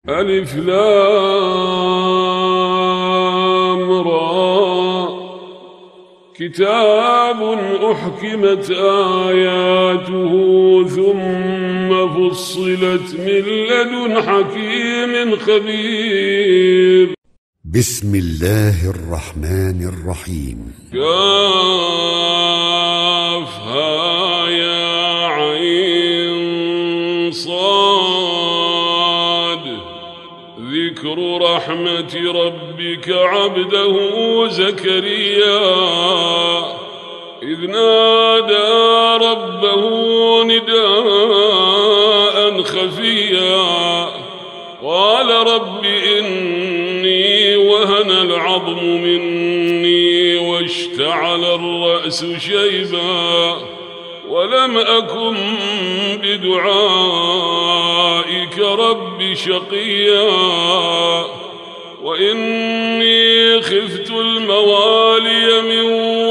ألف لام را كتاب أحكمت آياته ثم فصلت من لدن حكيم خبير. بسم الله الرحمن الرحيم. كافها يا عين صاد ذكر رحمة ربك عبده زكريا إذ نادى ربه نداء خفيا قال رب إني وهن العظم مني واشتعل الرأس شيبا ولم أكن بدعائك رب شقيا وإني خفت الموالي من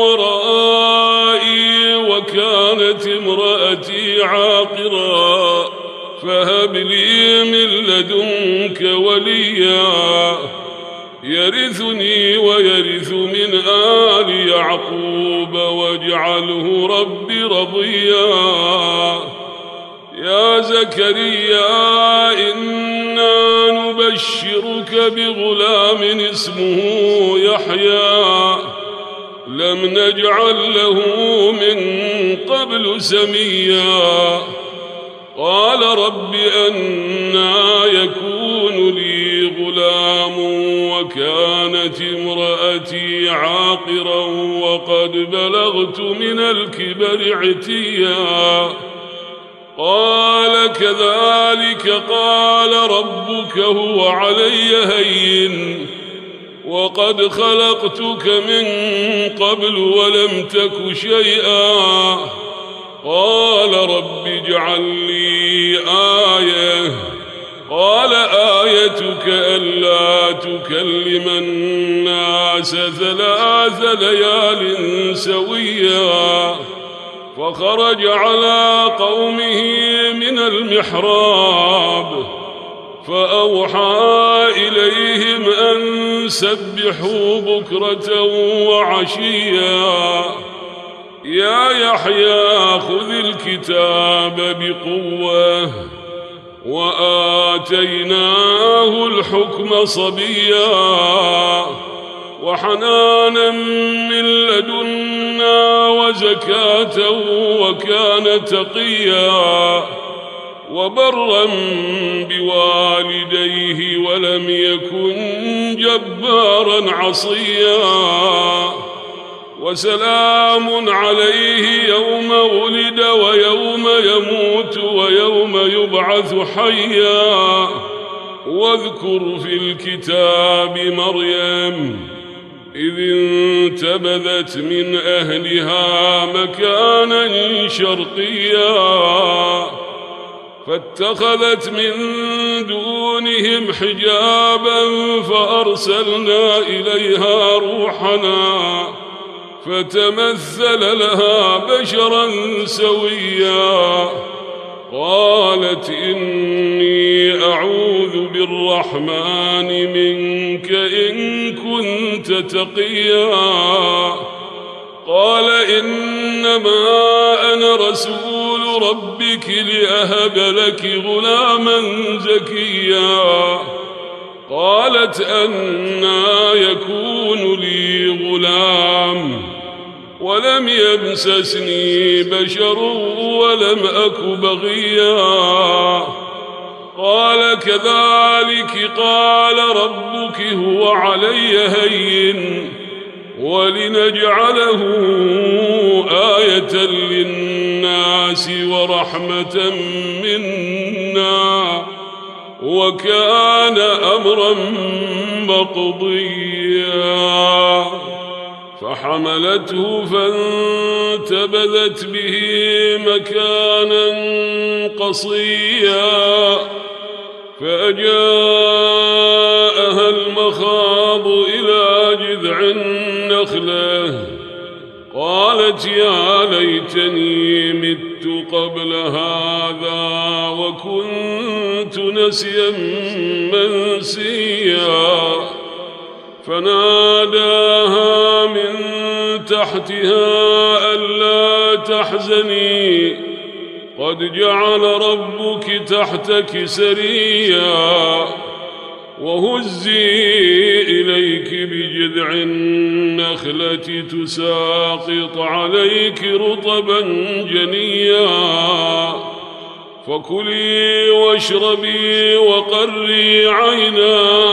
ورائي وكانت امرأتي عاقرا فهب لي من لدنك وليا يرثني ويرث من آل يعقوب واجعله رب رضيا. يا زكريا إنا نبشرك بغلام اسمه يحيى لم نجعل له من قبل سميا قال رب أنى يكون لي غلام وكانت امرأتي عاقرا وقد بلغت من الكبر عتيا قال كذلك قال ربك هو علي هين وقد خلقتك من قبل ولم تك شيئا قال رب اجعل لي آية قال آيتك ألا تكلم الناس 3 ليال سويا فخرج على قومه من المحراب فأوحى إليهم أن سبحوا بكرة وعشيا يا يحيى خذ الكتاب بقوة وآتيناه الحكم صبيا وحنانا من لدنا وزكاة وكان تقيا وبرا بوالديه ولم يكن جبارا عصيا وسلام عليه يوم ولد ويوم يموت ويوم يبعث حيا واذكر في الكتاب مريم إذ انتبذت من أهلها مكانا شرقيا فاتخذت من دونهم حجابا فأرسلنا إليها روحنا فتمثل لها بشرا سويا قالت إني أعوذ بالرحمن منك إن كنت تقيا قال إنما أنا رسول ربك لأهب لك غلاما زكيا قالت أنى يكون لي غلام ولم يمسسني بشر ولم أك بغيا قال كذلك قال ربك هو علي هين ولنجعله آية للناس ورحمة منا وكان أمرا مقضيا فحملته فانتبذت به مكانا قصيا فأجاءها المخاض إلى جذع النخلة قالت يا ليتني مت قبل هذا وكنت نسيا منسيا فناداها من تحتها ألا تحزني قد جعل ربك تحتك سريا وهزي إليك بجذع النخلة تساقط عليك رطبا جنيا فكلي واشربي وقري عينا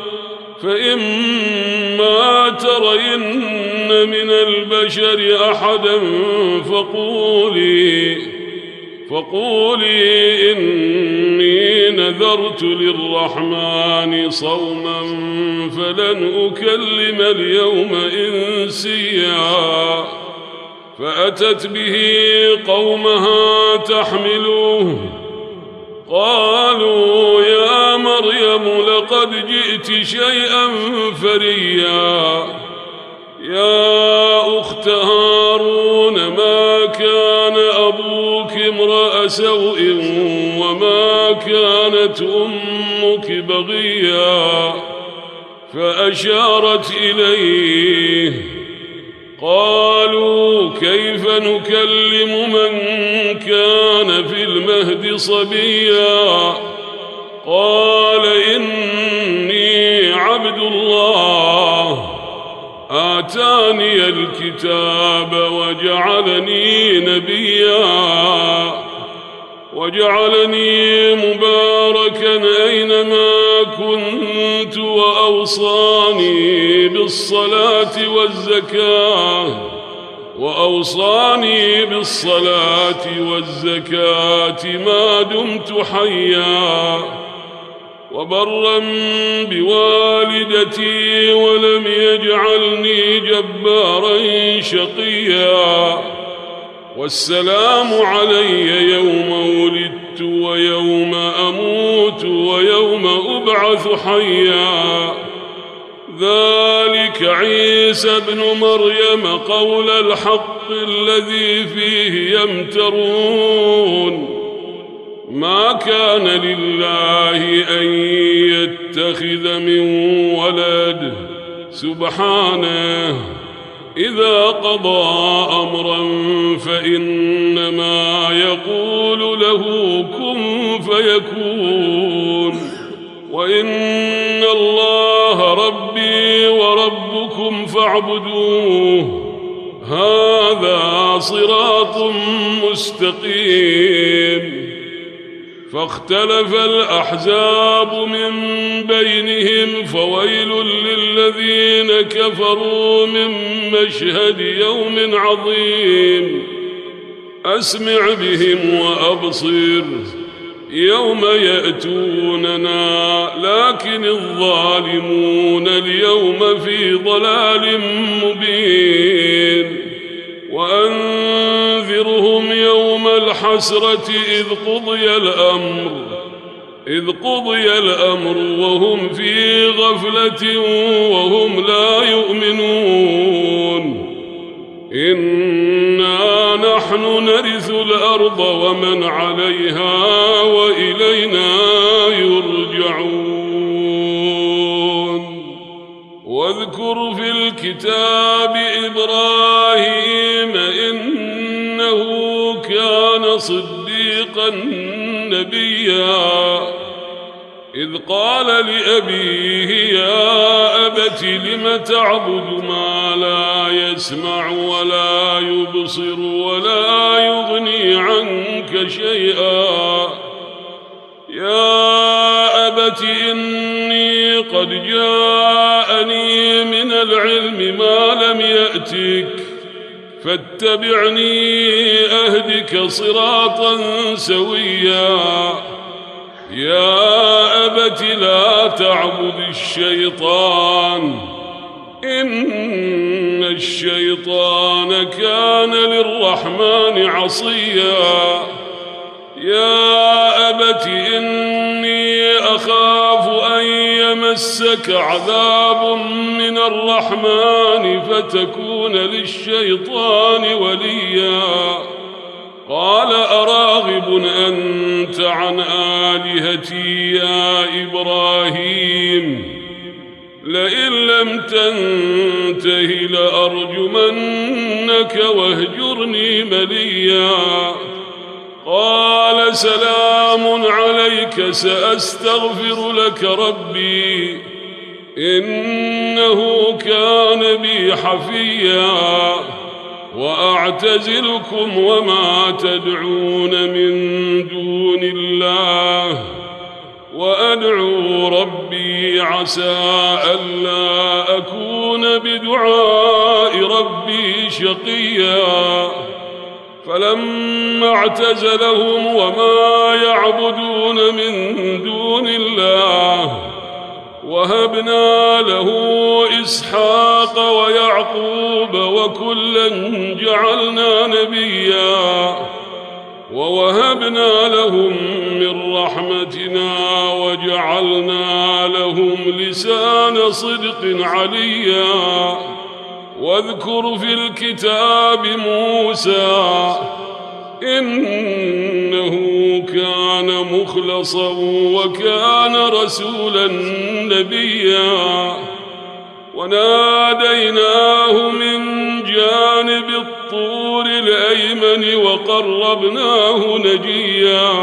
فإما ترين من البشر أحدا فقولي إني نذرت للرحمن صوما فلن أكلم اليوم إنسيا فأتت به قومها تحملوه قالوا يا مريم لقد جئت شيئا فريا يا أخت هارون ما كان أبوك امرأ سوء وما كانت أمك بغيا فأشارت إليه قالوا كيف نكلم من كان في المهد صبيا قال إني عبد الله آتاني الكتاب وجعلني نبيا وجعلني مباركا أينما كنت وأوصاني بالصلاة والزكاة ما دمت حيا وبرا بوالدتي ولم يجعلني جبارا شقيا والسلام علي يوم ولدت ويوم أموت ويوم أبعث حيا ذلك عيسى ابن مريم قول الحق الذي فيه يمترون ما كان لله أن يتخذ من ولد سبحانه إذا قضى أمرا فإنما يقول له كن فيكون وإن الله ربي وربكم فاعبدوه هذا صراط مستقيم فاختلف الأحزاب من بينهم فويل للذين كفروا من مشهد يوم عظيم أسمع بهم وأبصر يوم يأتوننا لكن الظالمون اليوم في ضلال مبين وأنذرهم يوم الحسرة إذ قضي الأمر وهم في غفلة وهم لا يؤمنون إنا نحن نرث الأرض ومن عليها وإلينا يرجعون واذكر في الكتاب إبراهيم إنه كان صديقا نبيا إذ قال لأبيه يا أبت لم تعبد ما لا يسمع ولا يبصر ولا يغني عنك شيئا يا أبت إني قد جاءني من العلم ما لم يأتك فاتبعني أهدك صراطا سويا يا أبت لا تعبد الشيطان إن الشيطان كان للرحمن عصيا يا أبت إني أخاف أن يمسك عذاب من الرحمن فتكون للشيطان وليا قال أراغب أنت عن آلهتي يا إبراهيم لئن لم تنته لأرجمنك واهجرني مليا قال سلام عليك سأستغفر لك ربي إنه كان بي حفيا وأعتزلكم وما تدعون من دون الله وأدعو ربي عسى ألا أكون بدعاء ربي شقيا فلما اعتزلهم وما يعبدون من دون الله وهبنا له إسحاق ويعقوب وكلا جعلنا نبيا ووهبنا لهم من رحمتنا وجعلنا لهم لسان صدق عليا واذكر في الكتاب موسى إنه كان مخلصا وكان رسولا نبيا وناديناه من جانب الطور الأيمن وقربناه نجيا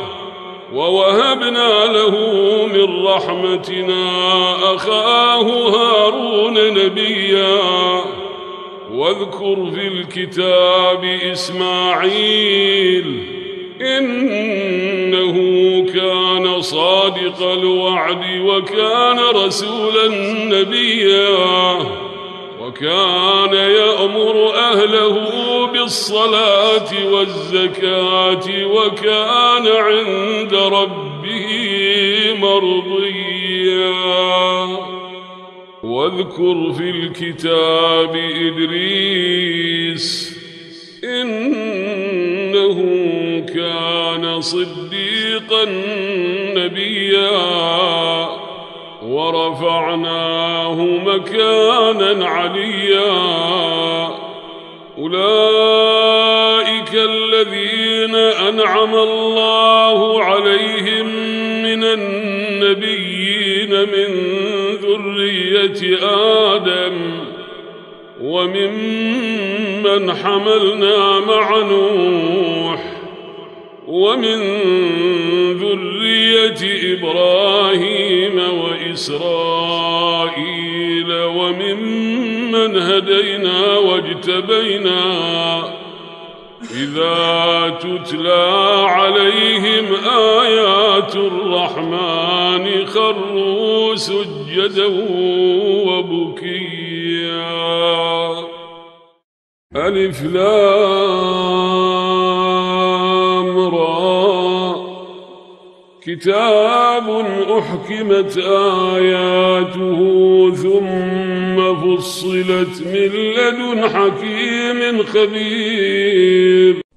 ووهبنا له من رحمتنا أخاه هارون نبيا واذكر في الكتاب إسماعيل إنه كان صادق الوعد وكان رسولا نبيا وكان يأمر أهله بالصلاة والزكاة وكان عند ربه مرضيا واذكر في الكتاب إدريس إنه كان صديقا نبيا ورفعناه مكانا عليا أولئك الذين أنعم الله عليهم من النبيين من ذرية آدم وممن حملنا مع نوح ومن ذرية إبراهيم وإسرائيل وممن هدينا واجتبينا إذا تتلى عليهم آيات الرحمن خروا سجدا وبكيا ألف لام را كتاب أحكمت آياته ثم فصلت من لدن حكيم خبير